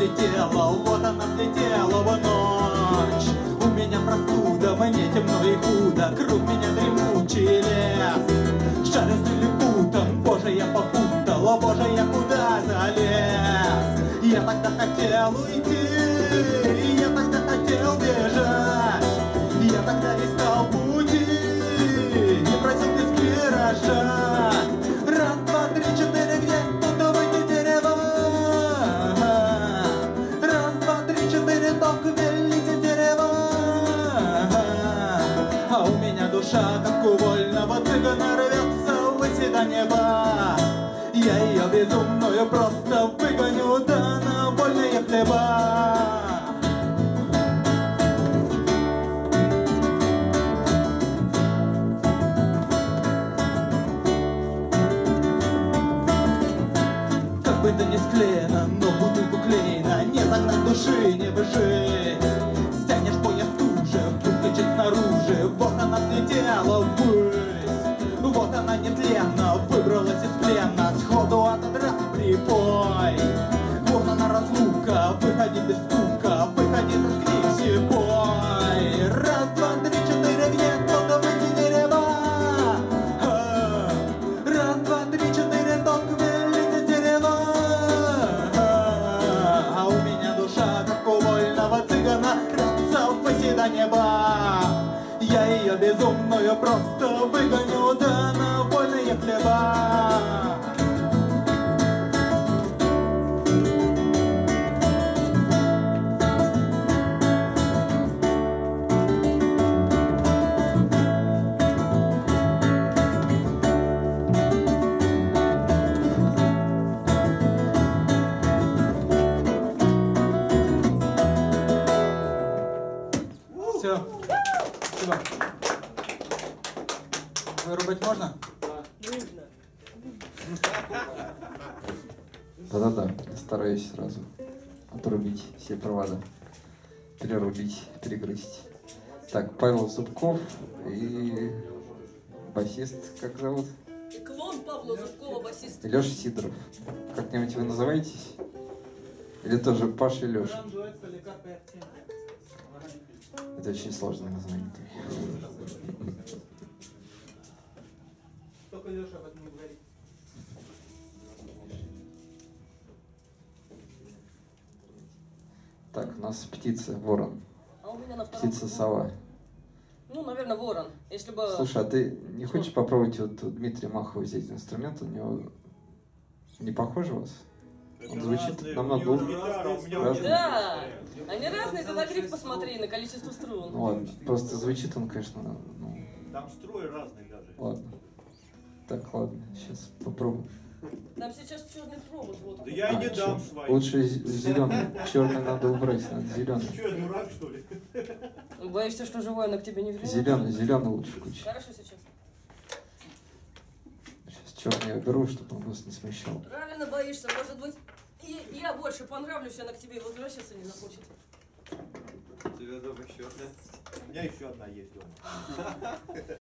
взлетела, вот она взлетела в ночь. У меня простуда, мне темно и худо, круг меня дремучий лес. Шары с лилипутом, боже, я попутал, о боже, я куда залез? Я тогда хотел уйти, я тогда хотел бежать, я тогда искал пути и просил без виража. Раз, два, три, четыре, где тут выйти дерево? Раз, два, три, четыре, только велите дерево. А у меня душа, как у вольного цыгана, рвется ввысь до неба. Я ее безумную просто выгоню, да на вольные хлеба. Как бы то ни склеено, но бутылку клеена не загнать души, не выжить. Стянешь поезд уже, выскочить снаружи, вот она взлетела ввысь. Вот она нетленна, выбралась из плена, сходу отодрать припой. Вот она разлука, выходи без стука, выходи, заткнись и пой. Раз, два, три, четыре, где кто-то выйти дерева? Раз, два, три, четыре, только велите дерева. А у меня душа, как у вольного цыгана, рвется ввысь до неба. Я ее безумную просто выгоню, да на вольные хлеба. Все. Спасибо. Вырубать можно? Да-да-да, стараюсь сразу отрубить все провода, перерубить, перегрызть. Так, Павел Зубков и басист, как зовут? Клон Павла Зубкова, басист. И Леша Сидоров. Как-нибудь вы называетесь? Или тоже Паша и Леша? Это очень сложное название. Только Леша об этом не говорит. Так, у нас птица, ворон. А у меня на втором. Птица, сова. Ну, наверное, ворон. Если бы... Слушай, а ты не хочешь попробовать вот у Дмитрия Махова взять инструмент? У него не похоже у вас? Он звучит намного разный. Да, они разные, ты на гриф посмотри, на количество струн. Ну ладно, просто звучит он, конечно, ну... Там струи разные даже. Ладно. Так, ладно, сейчас попробуем. Там сейчас черный провод. Вот. Да я и не дам свои. Лучше зеленый. Черный надо убрать, надо зеленый. Че, я дурак, что ли? Боишься, что живой она к тебе не вернется? Зеленый лучше включить. Хорошо сейчас. Сейчас черный я уберу, чтобы он вас не смущал. Правильно боишься, может быть, я больше понравлюсь, она к тебе возвращаться не захочет. У тебя дома еще одна? У меня еще одна есть дома.